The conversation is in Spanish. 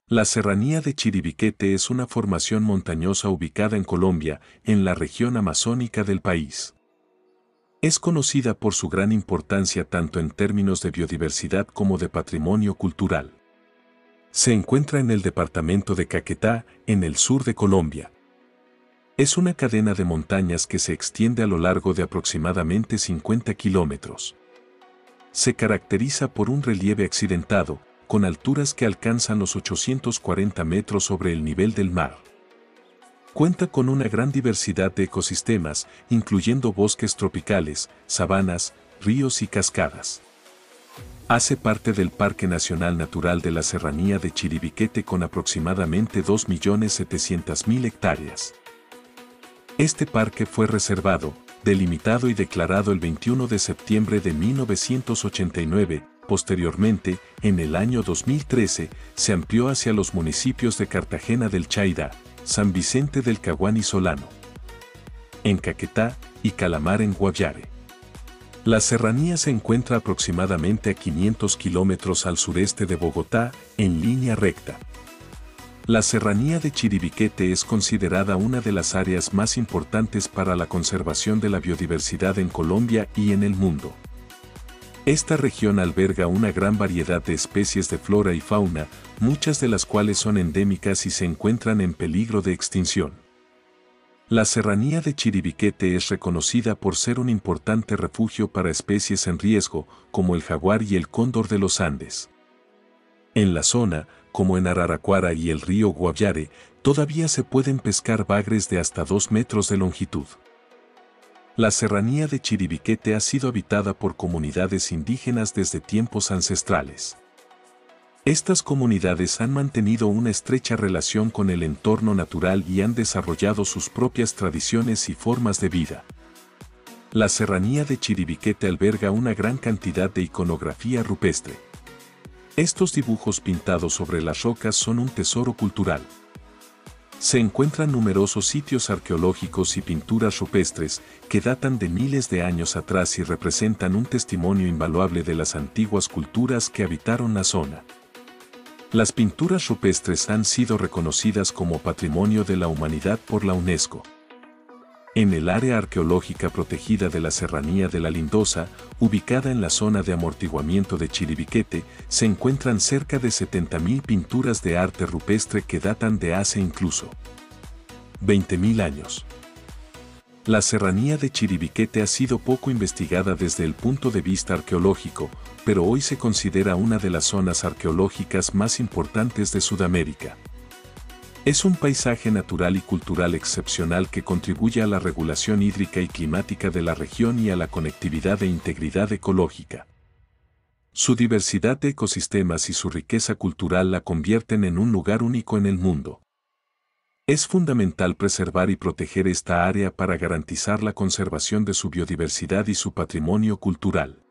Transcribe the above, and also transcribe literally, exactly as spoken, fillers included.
La Serranía de Chiribiquete es una formación montañosa ubicada en Colombia, en la región amazónica del país. Es conocida por su gran importancia tanto en términos de biodiversidad como de patrimonio cultural. Se encuentra en el departamento de Caquetá, en el sur de Colombia. Es una cadena de montañas que se extiende a lo largo de aproximadamente cincuenta kilómetros. Se caracteriza por un relieve accidentado, con alturas que alcanzan los ochocientos cuarenta metros sobre el nivel del mar. Cuenta con una gran diversidad de ecosistemas, incluyendo bosques tropicales, sabanas, ríos y cascadas. Hace parte del Parque Nacional Natural de la Serranía de Chiribiquete con aproximadamente dos millones setecientas mil hectáreas. Este parque fue reservado, delimitado y declarado el veintiuno de septiembre de mil novecientos ochenta y nueve, posteriormente, en el año dos mil trece, se amplió hacia los municipios de Cartagena del Chairá, San Vicente del Caguán y Solano, en Caquetá y Calamar en Guaviare. La serranía se encuentra aproximadamente a quinientos kilómetros al sureste de Bogotá, en línea recta. La Serranía de Chiribiquete es considerada una de las áreas más importantes para la conservación de la biodiversidad en Colombia y en el mundo. Esta región alberga una gran variedad de especies de flora y fauna, muchas de las cuales son endémicas y se encuentran en peligro de extinción. La Serranía de Chiribiquete es reconocida por ser un importante refugio para especies en riesgo, como el jaguar y el cóndor de los Andes. En la zona, como en Araraquara y el río Guaviare, todavía se pueden pescar bagres de hasta dos metros de longitud. La Serranía de Chiribiquete ha sido habitada por comunidades indígenas desde tiempos ancestrales. Estas comunidades han mantenido una estrecha relación con el entorno natural y han desarrollado sus propias tradiciones y formas de vida. La Serranía de Chiribiquete alberga una gran cantidad de iconografía rupestre. Estos dibujos pintados sobre las rocas son un tesoro cultural. Se encuentran numerosos sitios arqueológicos y pinturas rupestres que datan de miles de años atrás y representan un testimonio invaluable de las antiguas culturas que habitaron la zona. Las pinturas rupestres han sido reconocidas como Patrimonio de la Humanidad por la UNESCO. En el área arqueológica protegida de la Serranía de la Lindosa, ubicada en la zona de amortiguamiento de Chiribiquete, se encuentran cerca de setenta mil pinturas de arte rupestre que datan de hace incluso veinte mil años. La Serranía de Chiribiquete ha sido poco investigada desde el punto de vista arqueológico, pero hoy se considera una de las zonas arqueológicas más importantes de Sudamérica. Es un paisaje natural y cultural excepcional que contribuye a la regulación hídrica y climática de la región y a la conectividad e integridad ecológica. Su diversidad de ecosistemas y su riqueza cultural la convierten en un lugar único en el mundo. Es fundamental preservar y proteger esta área para garantizar la conservación de su biodiversidad y su patrimonio cultural.